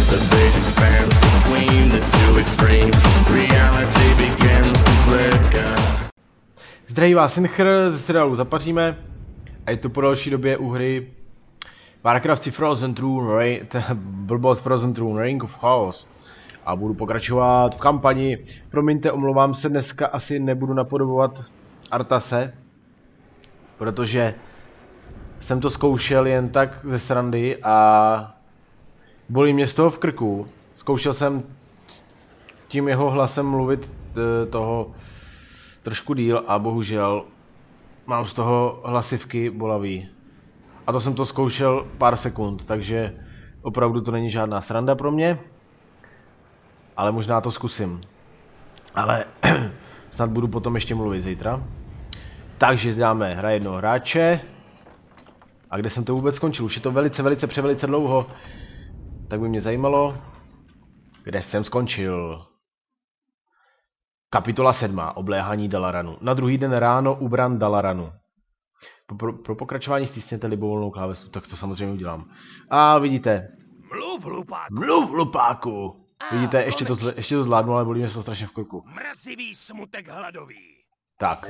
The bridge expands between the two extremes. Reality begins to flicker. Zdraví vás Synchr, ze seriálu Zapaříme. A je to po další době u hry Warcraft Frozen Throne, blbost Frozen Throne, Ring of Chaos. A budu pokračovat v kampani. Promiňte, omlouvám se, dneska asi nebudu napodobovat Arthase, protože jsem to zkoušel jen tak ze srandy a bolí mě z toho v krku. Zkoušel jsem tím jeho hlasem mluvit toho trošku díl a bohužel mám z toho hlasivky bolavý. A to jsem to zkoušel pár sekund, takže opravdu to není žádná sranda pro mě. Ale možná to zkusím. Ale snad budu potom ještě mluvit zítra. Takže dáme hra jednoho hráče. A kde jsem to vůbec skončil? Už je to velice dlouho. Tak by mě zajímalo, kde jsem skončil. Kapitola 7. Obléhání Dalaranu. Na druhý den ráno u bran Dalaranu. Pro pokračování stisněte libovolnou klávesu. Tak to samozřejmě udělám. A vidíte. Mluv, hlupáku! Vidíte, ještě to zvládnu, ale bolí mě to strašně v krku. Mrazivý smutek hladový. Tak.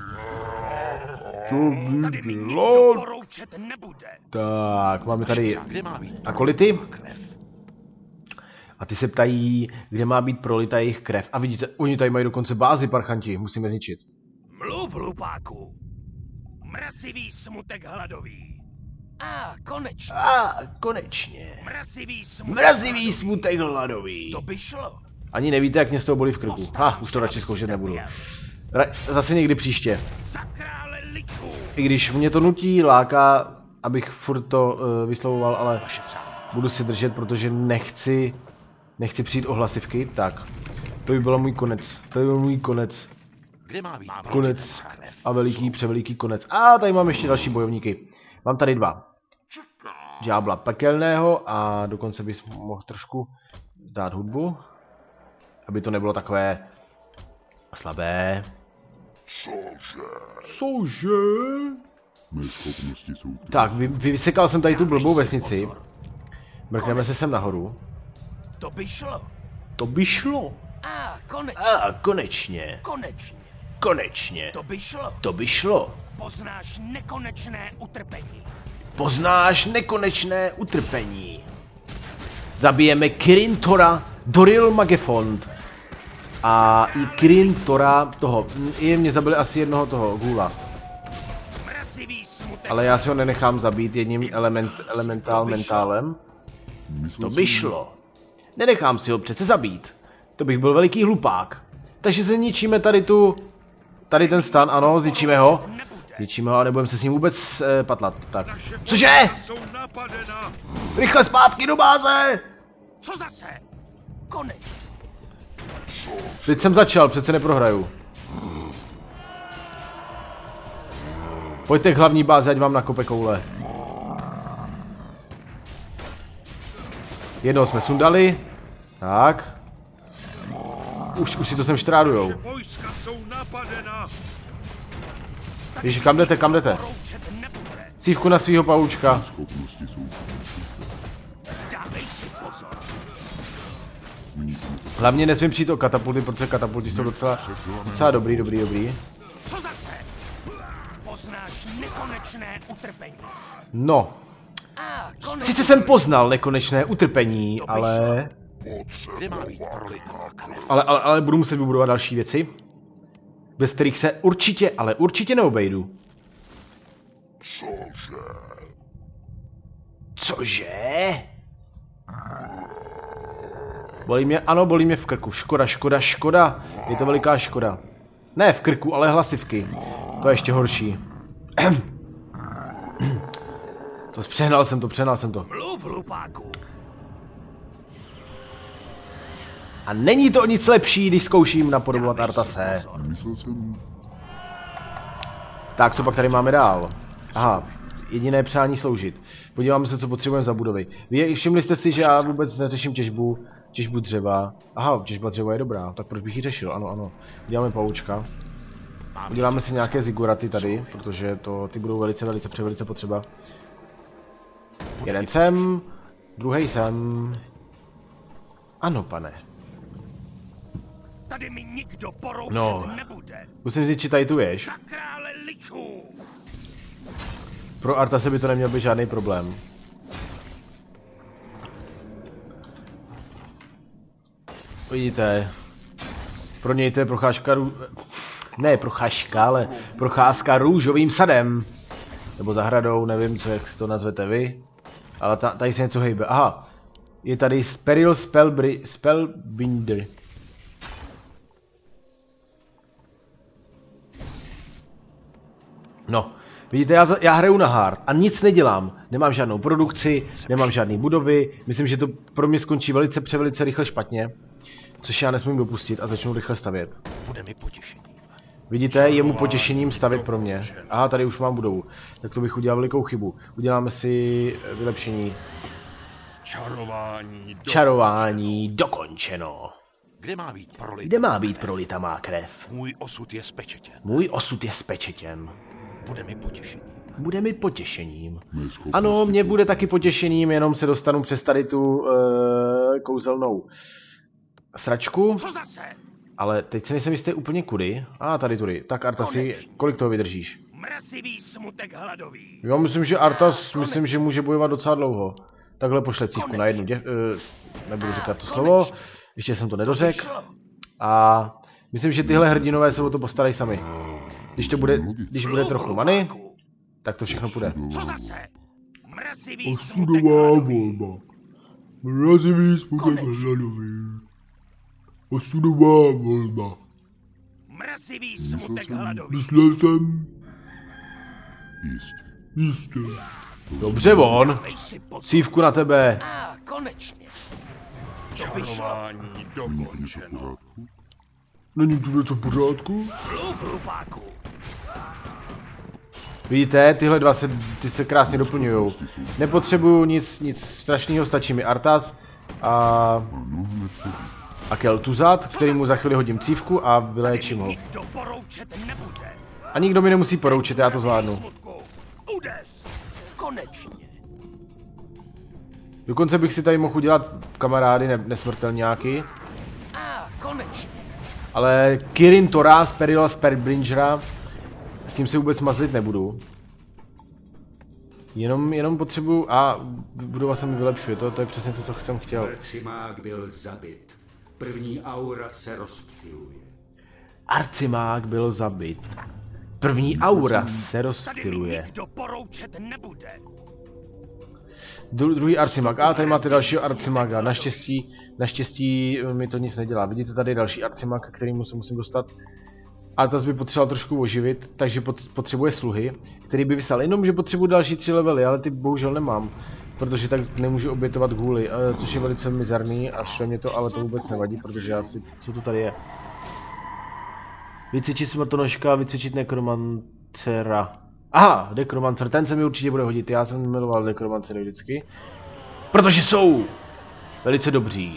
Tady mi nikdo poroučet nebude. Tak, máme tady akolity. A ty se ptají, kde má být prolita jejich krev. A vidíte, oni tady mají dokonce bázi, parchanti, musíme zničit. Mluv, hlupáku. Mrazivý smutek hladový. Konečně. Mrazivý smutek hladový. To by šlo. Ani nevíte, jak mě z toho bolí v krku. Už to radši zkoušet nebudu. Zase někdy příště. I když mě to nutí, láká, abych furt to vyslovoval, ale budu si držet, protože nechci přijít o hlasivky. Tak, to by byl můj konec. Konec a převeliký konec. A tady mám ještě další bojovníky. Mám tady dva. Ďábla pekelného a dokonce bys mohl trošku dát hudbu, aby to nebylo takové slabé. Cože? Tak, vysekal jsem tady tu blbou vesnici. Mrkneme se sem nahoru. To by šlo. Konečně. To by šlo. Poznáš nekonečné utrpení. Zabijeme Kirin Tora, Doril Magefond. A i Kirin Tora toho. Mě zabili asi jednoho toho gůla. Ale já si ho nenechám zabít jedním mentálem. To by šlo. Nenechám si ho přece zabít. To bych byl veliký hlupák. Takže zničíme tady ten stan, ano, zničíme ho. A nebudeme se s ním vůbec patlat. Tak. Cože? Rychle zpátky do báze! Co zase? Konec. Teď jsem začal, přece neprohraju. Pojďte k hlavní bázi, ať vám nakope koule. Jednoho jsme sundali. Tak. Už si to sem štrádujou. Ježi, kam jdete? Cívku na svýho pavoučka. Hlavně nesmím přijít o katapulty, protože katapulty jsou docela dobrý. No. Sice jsem poznal nekonečné utrpení, ale budu muset vybudovat další věci, bez kterých se určitě neobejdu. Cože? Bolí mě v krku. Škoda. Je to veliká škoda. Ne v krku, ale hlasivky. To je ještě horší. Přehnal jsem to. A není to nic lepší, když zkouším napodobovat Arthase. Tak, co pak tady máme dál? Aha, jediné přání sloužit. Podíváme se, co potřebujeme za budovy. Všimli jste si, že já vůbec neřeším těžbu dřeva. Aha, těžba dřeva je dobrá, tak proč bych ji řešil? Ano. Uděláme pavoučka. Uděláme si nějaké ziguraty tady, protože ty budou velice potřeba. Jeden sem, druhý sem. Ano, pane. Tady mi nikdo poroučet No. nebude. Musím říct, či tady tu ješ. Za krále ličů. Pro Artase by to neměl být žádný problém. Vidíte. Pro něj to je procházka ne procházka, ale procházka růžovým sadem. Nebo zahradou, nevím, co, jak to nazvete vy. Ale tady se něco hejbe. Aha. Je tady Speril Spellbinder. No, vidíte, já hraju na hard a nic nedělám. Nemám žádnou produkci, nemám žádné budovy. Myslím, že to pro mě skončí velice rychle špatně. Což já nesmím dopustit a začnu rychle stavět. Bude mi potěšení. Vidíte, je mu potěšením stavět pro mě. Aha, tady už mám budovu. Tak to bych udělal velikou chybu. Uděláme si vylepšení. Čarování dokončeno. Kde má být prolita má krev? Můj osud je spečetěn. Můj osud je spečetěn. Bude mi potěšení. Bude mi potěšením. Ano, mě bude taky potěšením, jenom se dostanu přes tady tu kouzelnou sračku. Co zase? Ale teď se nejsem jistý úplně kudy. Tady tudy. Tak Artasi, kolik toho vydržíš? Mrazivý smutek hladový. Jo, myslím, že Artas, myslím, že může bojovat docela dlouho. Takhle pošle cívku na jednu nebudu říkat to slovo. Ještě jsem to nedořekl. A myslím, že tyhle hrdinové se o to postarají sami. Když bude trochu many, tak to všechno půjde. Co zase? Mrazivý smutek hladový. Mrazivý smutek hladový. Osudová volba. Mrazivý smutek hladový. Myslel jsem. Jistě. Dobře, von. Cívku na tebe. Konečně. Čarování dokončeno. Není tu něco v pořádku? Mluv, hlupáku. Vidíte, tyhle dva se krásně doplňují. Nepotřebuju nic strašného, stačí mi Artas a Kel'Thuzad, kterýmu za chvíli hodím cívku a vyléčím ho. A nikdo mi nemusí poroučet, já to zvládnu. Dokonce bych si tady mohl udělat kamarády nesmrtelňáky. Ale Kirin Tora z Perila Spellbingera, s tím se vůbec mazlit nebudu. Jenom potřebuju, budova se mi vylepšuje, to je přesně to, co jsem chtěl. Arcimák byl zabit. První aura se rozptyluje. Arcimák byl zabit. První aura se rozptyluje. Druhý arcimák. Tady máte dalšího arcimága. Naštěstí mi to nic nedělá. Vidíte tady další arcimák, kterýmu se musím dostat. Artas by potřeboval trošku oživit, takže potřebuje sluhy, který by vyslal. Jenom, že potřebuji další 3 levely, ale ty bohužel nemám. Protože tak nemůžu obětovat gůly, což je velice mizerný a šlo mě to, ale to vůbec nevadí, protože co to tady je? Vycvičit smrtonožka, vycvičit nekromancera. Aha, nekromancer, ten se mi určitě bude hodit, já jsem miloval nekromancery vždycky. Protože jsou velice dobří.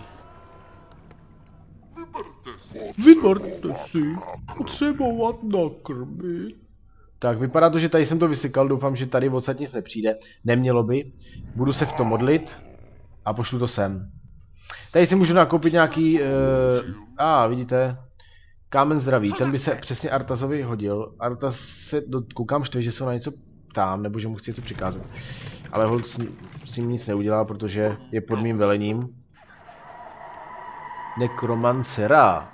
Vyberte si, potřebovat nakrmit. Tak, vypadá to, že tady jsem to vysykal, doufám, že tady odsud nic nepřijde. Nemělo by. Budu se v tom modlit a pošlu to sem. Tady si můžu nakoupit nějaký, vidíte, kámen zdraví, ten by se přesně Artasovi hodil. Artas se, koukám štve, že se na něco ptám, nebo že mu chci něco přikázat. Ale holt s ním nic neudělá, protože je pod mým velením. Nekromancera.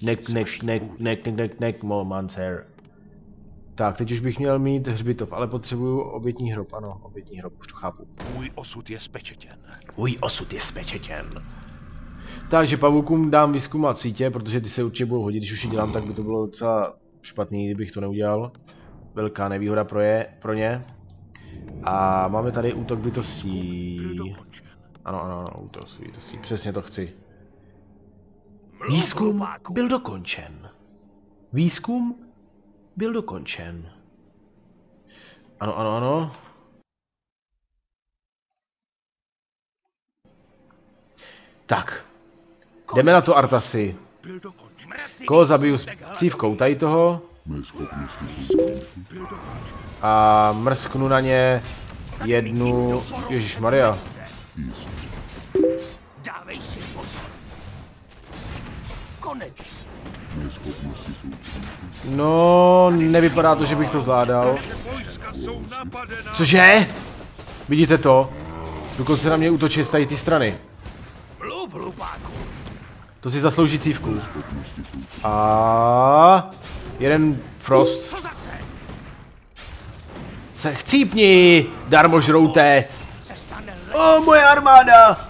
Nekromancer. Tak, teď už bych měl mít hřbitov, ale potřebuju obětní hrob, ano, obětní hrob, už to chápu. Můj osud je spečetěn. Můj osud je spečetěn. Takže pavoukům dám vyzkoumat sítě, protože ty se určitě budou hodit, když už je dělám, tak by to bylo docela špatný, kdybych to neudělal. Velká nevýhoda pro ně. A máme tady útok bytostí. Ano, útok bytostí, přesně to chci. Výzkum byl dokončen. Výzkum byl dokončen. Ano. Tak. Jdeme na to, Artasi. Koho zabiju s cívkou tady toho? A mrsknu na ně jednu... Ježišmarja. Dávej si pozor. konečně. No, nevypadá to, že bych to zvládal. Vojska jsou napadena. Cože? Vidíte to? Dokonce na mě útočí z tady té strany. Mluv, hlupáku. To si zaslouží cívku. A jeden Frost. Co zase? Se chcípni, darmožrouté. Se stane O, moje armáda!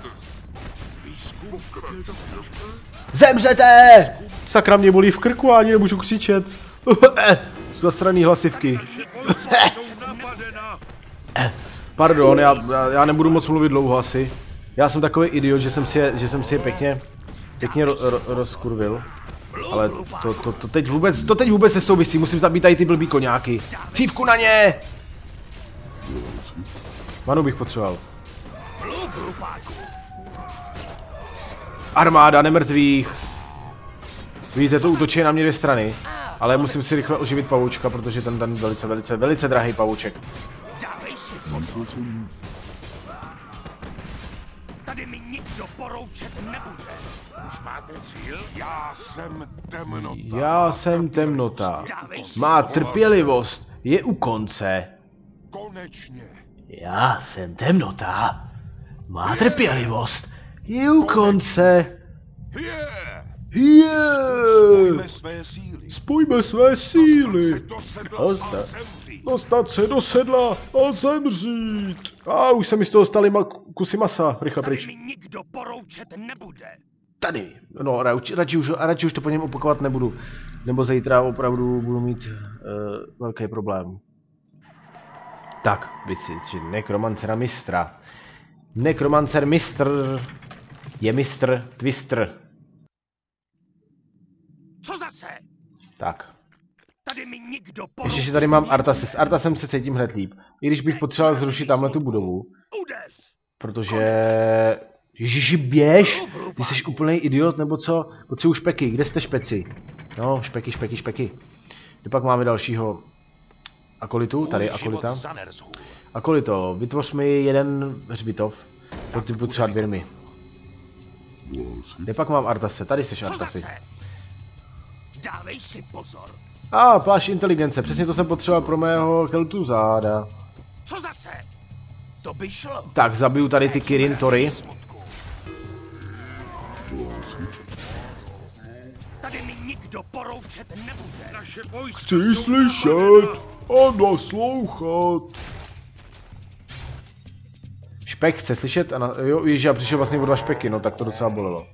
Zemřete! Sakra, mě bolí v krku a ani nemůžu křičet. Zasraný hlasivky. Vojska jsou napadena. Pardon, já nebudu moc mluvit dlouho asi. Já jsem takový idiot, že jsem si je pěkně rozkurvil. Ale to teď vůbec nesouvisí, musím zabít tady ty blbý koňáky. Cívku na ně! Manu bych potřeboval. Armáda nemrtvých. Vidíte, to útočí na mě dvě strany. Ale musím si rychle oživit pavoučka, protože ten velice drahý pavouček. Dávej si pozor. Tady mi nikdo poroučet nebude. Už máte cíl? Já jsem temnota. Já jsem temnota. Má trpělivost je u konce. Konečně. Já jsem temnota. Má trpělivost je u konce. Spojme své síly. Spojme své síly. Dostat se do sedla a zemřít. Dostat se do sedla a zemřít. A už se mi z toho staly kusy masa. Rychle Tady pryč. mi nikdo poroučet nebude. Tady. No, radši už to po něm opakovat nebudu. Nebo zítra opravdu budu mít velký problém. Tak, vycvičit nekromancera mistra. Nekromancer mistr je mistr Twister. Co zase? Tak. Tady mi nikdo Ještě tady mám Artase. S Artasem se cítím hned líp. I když bych potřeboval zrušit tamhle tu budovu. Udeř. Protože... Ježiši, běž! Ty jsi úplný idiot, nebo co? Potřebuji špeky. Kde jste špeci? No, špeky. Kde pak máme dalšího akolitu? Tady akolita. Akolito, vytvoř mi jeden hřbitov. Potřebuji třeba dvěrmi. Kde pak mám Artase? Tady jsi Artasi. Dávej si pozor. Plášť inteligence. Přesně to jsem potřeboval pro mého keltu záda. Co zase? To by šlo. Tak, zabiju tady ty Kirin Tory. Tady mi nikdo poroučet nebude. Naše vojska Chci jsou slyšet napadena. a naslouchat. Špek chce slyšet a jo, já přišel vlastně o 2 špeky, no tak to docela bolelo.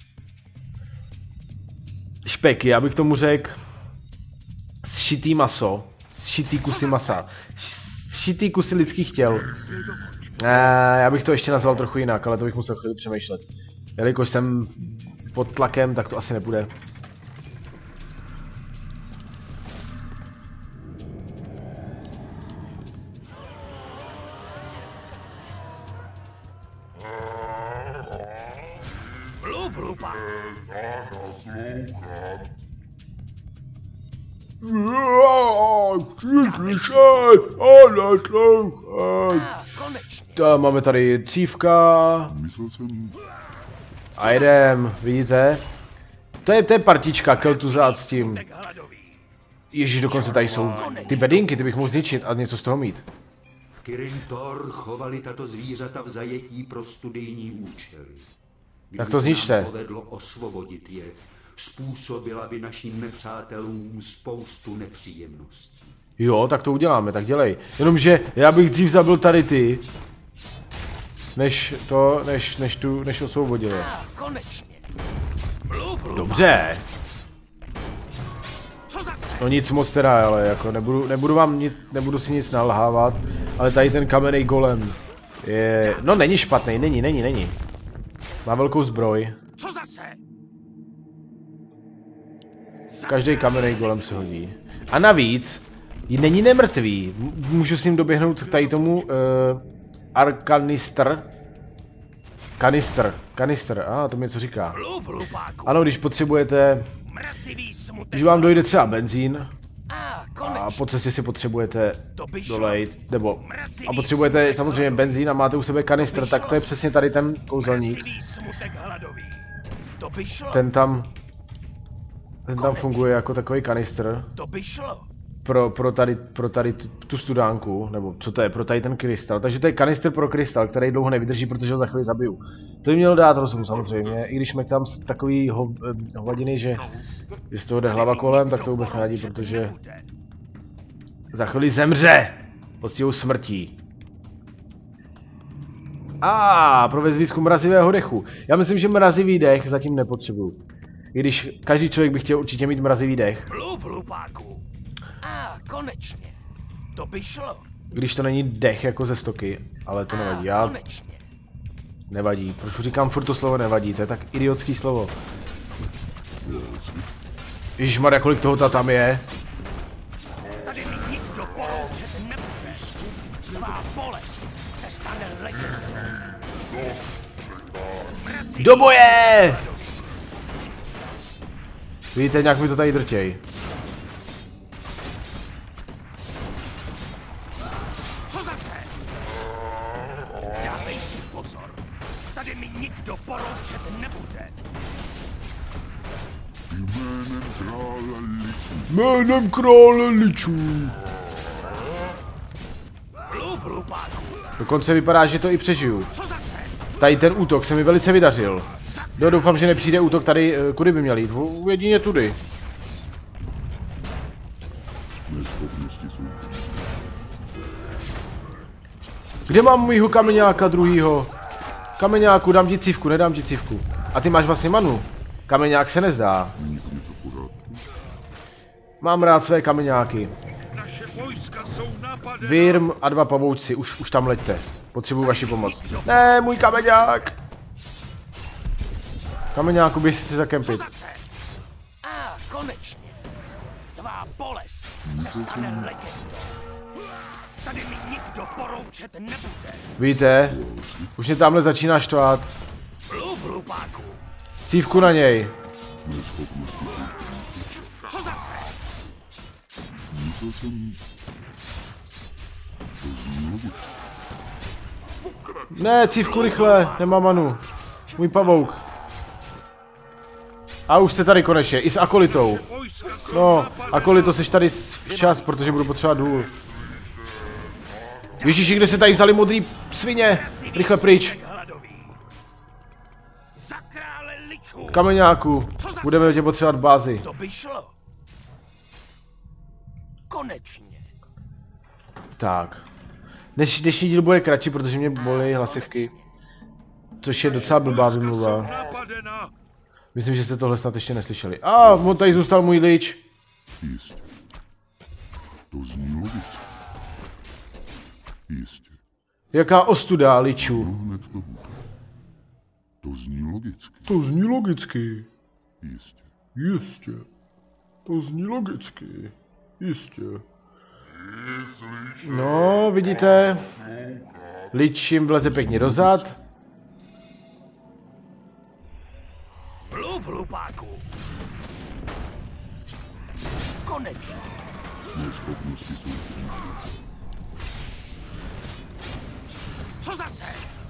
Špeky, já bych tomu řekl sšitý maso, sšitý kusy masa, sšitý kusy lidských těl. Já bych to ještě nazval trochu jinak, ale to bych musel chvíli přemýšlet. Jelikož jsem pod tlakem, tak to asi nebude. Mluv, hlupák. Chci slyšet a naslouchat. Konečně. Máme tady cívka. A jdem, vidíte? To je partička, Kel'Thuzad s tím. Ježíš, dokonce tady jsou ty bedinky, ty bych mohl zničit a něco z toho mít. Kirin Tor chovali tato zvířata v zajetí pro studijní účely. Tak to zničte. Kdyby se nám povedlo osvobodit je, způsobila by našim nepřátelům spoustu nepříjemností. Jo, tak to uděláme, tak dělej. Jenomže já bych dřív zabil tady ty, než osvobodil. Konečně. Mluv, hlupák. Dobře. Co zase? No nic moc teda, ale jako nebudu si nic nalhávat, ale tady ten kamenný golem je, no není špatný, není. Má velkou zbroj. Co zase? Každý kamenný golem se hodí. A navíc, není nemrtvý. Můžu s ním doběhnout tady tomu Arkanistr. Kanister, to mi něco říká. Mluv, hlupáku. Ano, když potřebujete, Mrazivý smutek. když vám dojde třeba benzín a Konečně. po cestě si potřebujete To by šlo. dolejt, nebo a potřebujete samozřejmě benzín a máte u sebe kanistr, tak to je přesně tady ten kouzelník. Mrazivý smutek hladový. To by šlo. Ten tam Ten tam funguje jako takový kanistr. To by šlo. Pro tady tu studánku, nebo co to je, pro tady ten krystal. Takže to je kanistr pro krystal, který dlouho nevydrží, protože ho za chvíli zabiju. To by mělo dát rozum samozřejmě, i když tam takový hovadiny, že z toho jde hlava kolem, tak to vůbec nevadí, protože za chvíli zemře poctivou smrtí. Provést výzkum mrazivého dechu. Já myslím, že mrazivý dech zatím nepotřebuju. I když každý člověk by chtěl určitě mít mrazivý dech. Mluv, hlupáku. Konečně. To by šlo. Když to není dech jako ze stoky, ale to nevadí. Konečně. Nevadí. Proč říkám furt to slovo nevadí? To je tak idiotský slovo. Ježišmarja, kolik toho tam je? Tady mi nikdo poroučet nebude. Tvá bolest se stane legendou. Do boje! Vidíte, nějak mi to tady drtěj. Co zase? Dávej si pozor. Tady mi nikdo poroučet nebude. Jménem krále ličů. Mluv, hlupáku. Dokonce vypadá, že to i přežiju. Co zase? Tady ten útok se mi velice vydařil. Doufám, že nepřijde útok tady, kudy by měl jít. Jedině tudy. Kde mám mýho kameňáka druhýho? Kameňáku, dám ti cívku, nedám ti cívku. A ty máš vlastně manu. Kameňák se nezdá. Mám rád své kameňáky. Wyrm a 2 pavouci, už tam leďte. Potřebuji vaši pomoc. Ne, můj kameňák! Kameňáku, běž si zakempit. Konečně. Tvá bolest se stane legendou. Tady mi nikdo poroučet nebude. Víte, už mě tamhle začíná štvát. Mluv, hlupáku. Cívku na něj. Co zase? Ne, cívku rychle, nemám manu. Můj pavouk. A už jste tady konečně, i s akolitou. No, akolito, seš tady včas, protože budu potřebovat důl. Ježíši, kde se tady vzali modrý svině? Rychle pryč. Kameňáku, budeme tě potřebovat bázi. To by šlo. Konečně. Tak. Dnešní díl bude kratší, protože mě bolí hlasivky. Což je docela blbá vymluva. Myslím, že jste tohle snad ještě neslyšeli. On tady zůstal můj lič. Jistě. To zní logicky. Jistě. Jaká ostuda, ličů. Hned to. To zní logicky. To zní logicky. Jistě. Jistě. To zní logicky. Jistě. No, vidíte? Lič jim vleze pěkně do zad. Mluv, hlupáku. Konečně. Neschopnosti jsou. Co zase?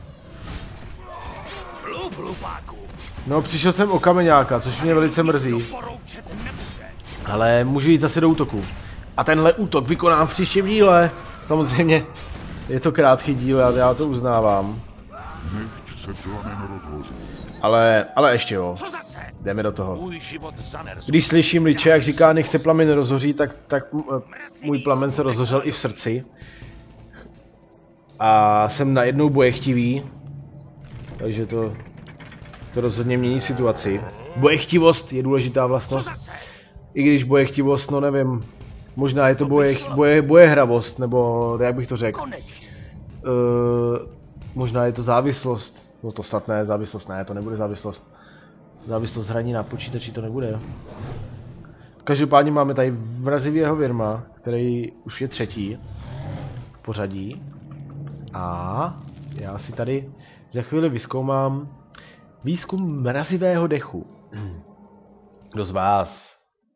Mluv, hlupáku. No, přišel jsem o kameňáka, což mě velice mrzí. Ale můžu jít zase do útoku. A tenhle útok vykonám v příštím díle. Samozřejmě je to krátký díl a já to uznávám. Nechť se plamen rozhoří. Ale ještě jo. Jdeme do toho. Můj život zaner. Když slyším liče, jak říká, nech se plamen rozhoří, tak můj plamen se rozhořel i v srdci. A jsem najednou bojechtivý. Takže to rozhodně mění situaci. Bojechtivost je důležitá vlastnost. I když bojechtivost, no nevím. Možná je to bojehravost, nebo jak bych to řekl. Možná je to závislost. No to snad ne, závislost ne, to nebude závislost. Závislost hraní na počítači to nebude. Každopádně máme tady mrazivého Wyrma, který už je 3. v pořadí. A já si tady za chvíli vyzkoumám výzkum mrazivého dechu. Kdo z vás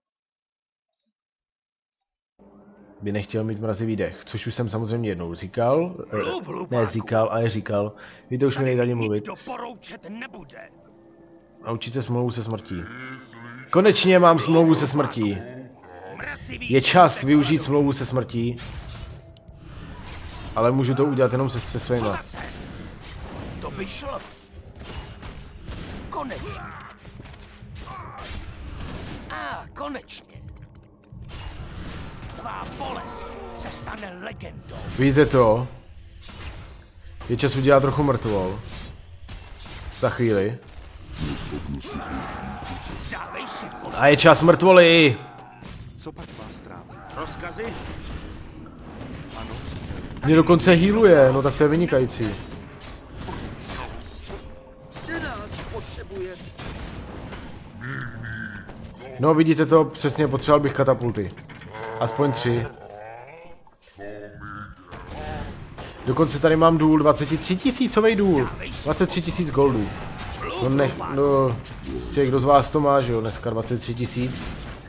by nechtěl mít mrazivý dech, což už jsem samozřejmě jednou říkal. Ne říkal, ale říkal. Víte, už mi nejde ani mluvit. Naučit se smlouvu se smrtí. Konečně mám smlouvu se smrtí. Je čas využít smlouvu se smrtí. Ale můžu to udělat jenom se svýma. To by šlo. Konečně. Konečně. Tvá bolest se stane legendou. Vidíte to? Je čas udělat trochu mrtvol. Za chvíli. Dávej si pozor. A je čas mrtvoly! Co pak vás trápí? Rozkazy? Mě dokonce healuje, no tak to je vynikající. Že nás potřebuje. No vidíte to, přesně potřeboval bych katapulty. Aspoň 3. Dokonce tady mám důl, 23 tisícový důl. 23 tisíc goldů. No z těch, kdo z vás to má, že jo, dneska 23 tisíc.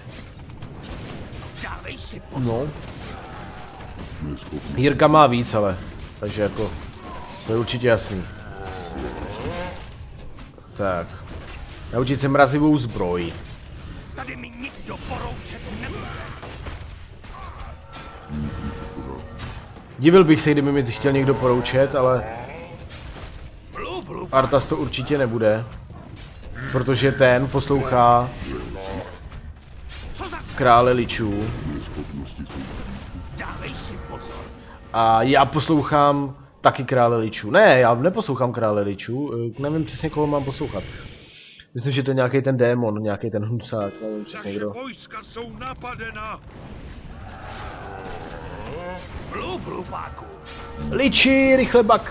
Dávej si pozor. No. Jirka má víc, ale. Takže jako, to je určitě jasný. Tak. Naučit se mrazivou zbroj. Tady mi nikdo poroučet nebude. Divil bych se, kdyby mi chtěl někdo poroučet, ale Arthas to určitě nebude. Protože ten poslouchá krále ličů. Dávej si pozor. A já poslouchám taky krále ličů. Ne, já neposlouchám krále ličů. Nevím přesně, koho mám poslouchat. Myslím, že to je nějaký ten démon, nějaký ten husák, nevím přesně kdo. Vojska jsou napadena. Hlupáku. Liči, rychle bak!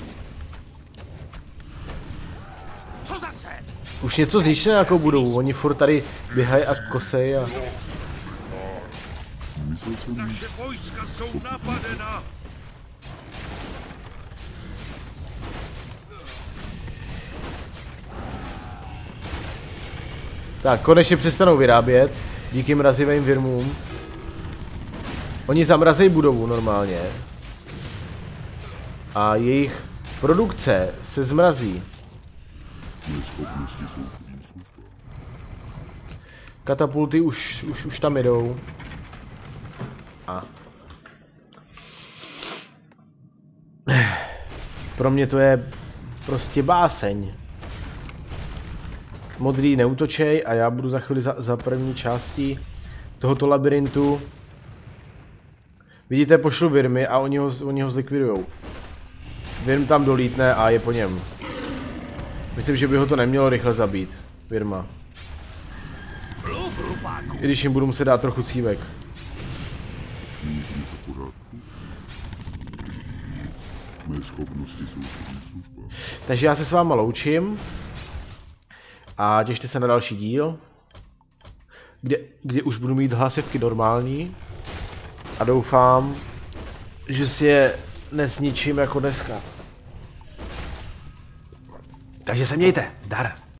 Co zase? Už něco zničené jako budou, oni furt tady běhají a kosej a... Naše vojska jsou napadena. Tak, konečně přestanou vyrábět, díky mrazivým virmům. Oni zamrazejí budovu normálně. A jejich produkce se zmrazí. Katapulty už tam jedou. A. Pro mě to je prostě báseň. Modrý neútočej a já budu za chvíli za první částí tohoto labirintu. Vidíte, pošlu virmy a oni ho zlikvidujou. Virm tam dolítne a je po něm. Myslím, že by ho to nemělo rychle zabít. Virma. I když jim budu muset dát trochu cívek. Takže já se s váma loučím. A těšte se na další díl. Kde už budu mít hlasivky normální. A doufám, že si je nezničím jako dneska. Takže se mějte, zdar.